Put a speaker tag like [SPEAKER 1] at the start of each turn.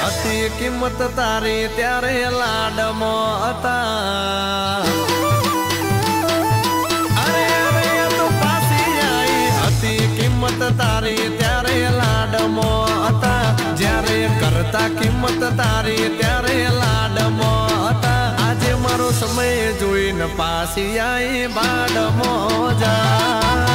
[SPEAKER 1] હતી કિંમત તારી ત્યારે લાડમાં હતા. અરે અરે તો પાછી આવી હતી કિંમત તારી ત્યારે લાડમાં હતા. જ્યારે કરતા કિંમત તારી ત્યારે લાડમાં હતા. આજે મારો સમય જોઈને પાછી આવી બાડમાં જા.